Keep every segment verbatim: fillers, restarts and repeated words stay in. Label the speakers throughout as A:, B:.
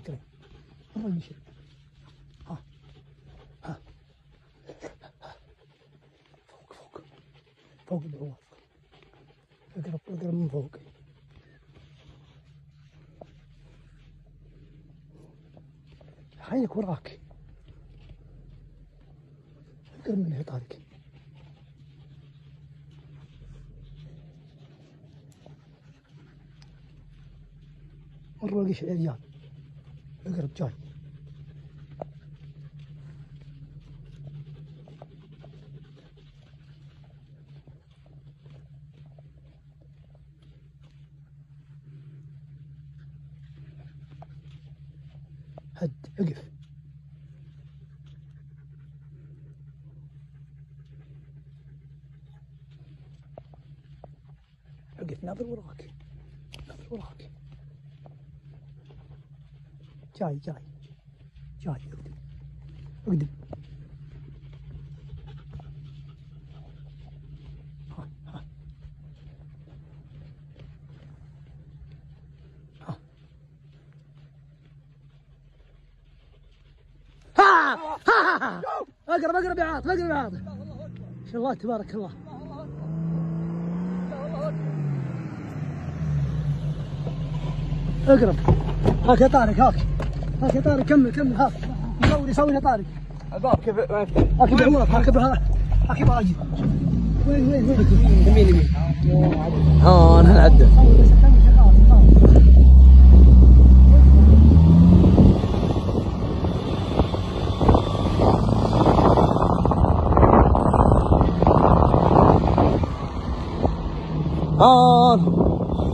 A: كريم مرة يمشي. ها ها فوق فوق فوق العوار، اقرب اقرب من فوق. عينك وراك، اقرب من يا طارق. مرة وقش العريان، اقرب جاي. هد اقف. اقف ناظر وراك، ناظر وراك. جاي جاي جاي اقدم اقدم. ها ها ها ها ها اقرب اقرب يا عاطف، اقرب يا عاطف. ما شاء الله تبارك الله. اقرب. هاك يا طارق، هاك هاك يا طارق، كمل كمل. هاك يسوي يسوي يا طارق.
B: الباب كيف ما يفتح؟
A: هاك بعمرك، هاك بها هاك باجي. وين وين وين؟ يمين يمين.
B: ها انا نعدل. ها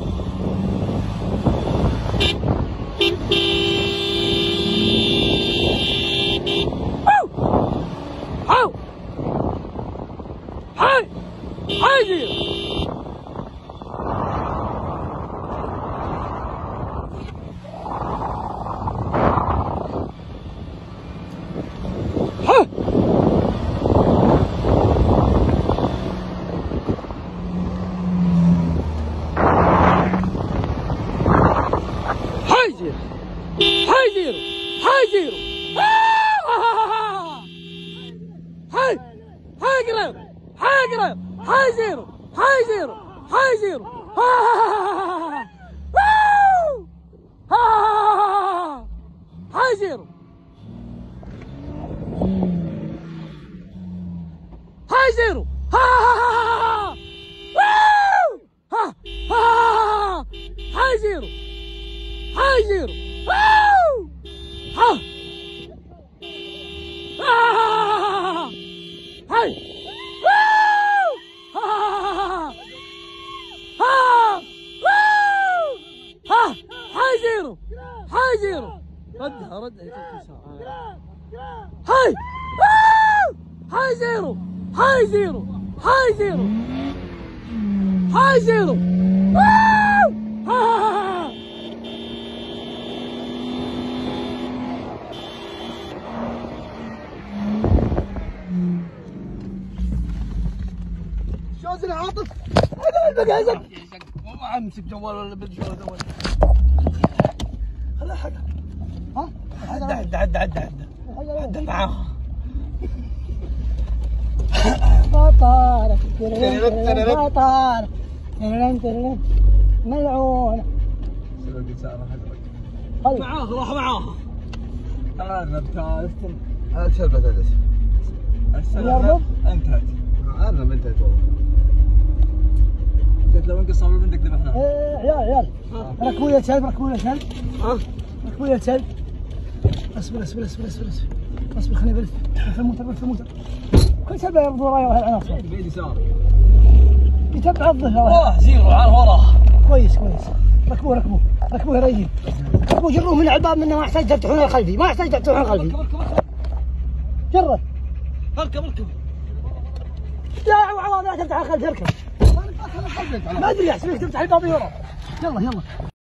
B: هاي هاي هاي هاي زيرو هاي زيرو هاي هاي قريب هاي قريب هاي زيرو هاي زيرو هاي زيرو هاي زيرو هاي زيرو هاي زيرو هاي زيرو ها هاي هاي زيرو هاي زيرو ردها ردها هاي هاي زيرو هاي زيرو هاي زيرو هاي زيرو شوزن عاطف انا بقازك ما امسك جوال ولا بالجوال ولا خلها حقها. ها عد عد عد عد عد عد معاها.
A: بطارك بطارك ملعون.
B: معاها راح معاها.
C: ارنب تعرف هذا شربة هذا
A: يرضب؟
C: انتهت. ارنب انتهت والله. قلت لو انقص صار بنتك ذبحناه.
A: ايه عيال عيال ركبوا يا كلب، ركبوا يا كلب.
B: ها
A: ركبوا يا كلب. اصبر اصبر اصبر اصبر اصبر اصبر خليني بلف بلف الموتر بلف الموتر. كل كلب يرضى وراي وهالعناصر.
C: بيد يسار.
A: يتبع الظهر.
B: وراه زيرو على وراه.
A: كويس كويس. ركبوه ركبوه ركبوه يا رجال. ركبوه جروه من الباب منه، ما يحتاج تفتحون الخلفي، ما يحتاج تفتحون الخلفي. جره.
B: اركب اركب.
A: لا عوض لا تفتح الخلفي، اركب. ما ادري احسبك تفتح الباب ورا. يلا يلا.